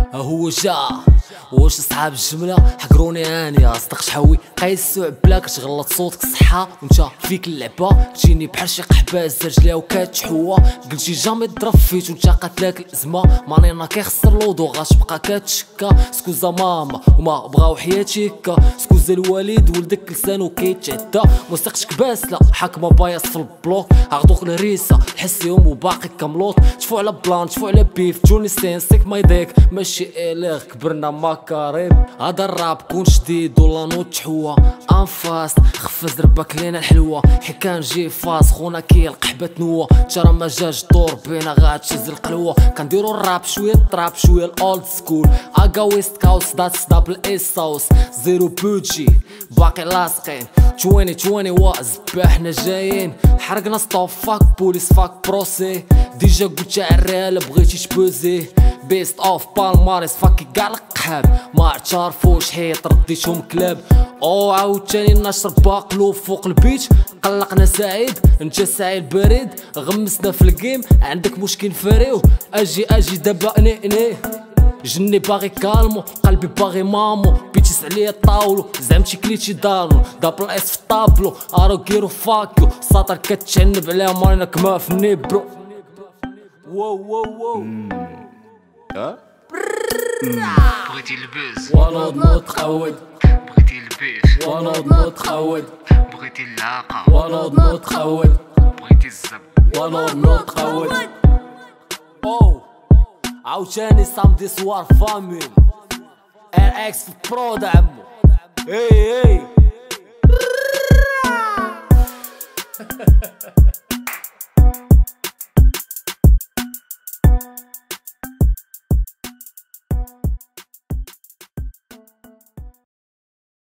هو جا واش صحاب الجملة حقروني اني اصدق شحوي قيسو عبلا كتغلط صوتك صحة وانت فيك اللعبة تجيني بحال شي قحباز رجليها وكتشحوى قلتي جامي ضرب فيت وانت قاتلاك الازمة مانينا كيخسر الوضو غتبقى كتشكا سكوزا ماما وما بغاو حياتي هكا سكوزا الوالد ولدك لسانو كيتعدى موسيقتك باسلة حاكمة بايص في البلوك عغدوك الريسة حسيهم وباقي كملوط تشفو على بلان تشفو على بيف جوني ستينسيك ما يضيق ماشي إليغ كبرنا مكاريب هذا الراب كون جديد ولا نوض تحوى انفاس خفز ربك لينا الحلوة حكا نجي فاس خونا كي القحبة تنوى ترى ما جاش دور بينا غاتشز القلوة كنديرو الراب شوية الطراب شوية الاولد سكول اكا ويست كاوس داتس دابل ايس ساوس زيرو بوجي باقي لاصقين 2020 وازبا حنا جايين حرقنا ستوب فاك بوليس فاك بروسي ديجا قلت عالريال بغيتي تبوزي بيست اوف بالماريس فاكي كاع القحاب ما عتعرفوش حيط رديتهم كلاب او عاوتاني نشر باقلو فوق البيت قلقنا سعيد انت سعيد بريد غمسنا في الجيم عندك مشكل فريو اجي دابا اني جني باغي كالمو قلبي باغي مامو بيتيس عليا طاولو زعمتي كليتي دارو دابل اس في طابلو ارو كيرو فاكيو ساطر كتشنب عليها مارينا كما في النيبرو واو بغيتي البز ونوض نتقود بغيتي البيش ونوض نتقود بغيتي اللاقة ونوض نتقود بغيتي الزب ونوض نتقود او عاوتاني سامدي سوار فاميل ار اكس في برود عمو اي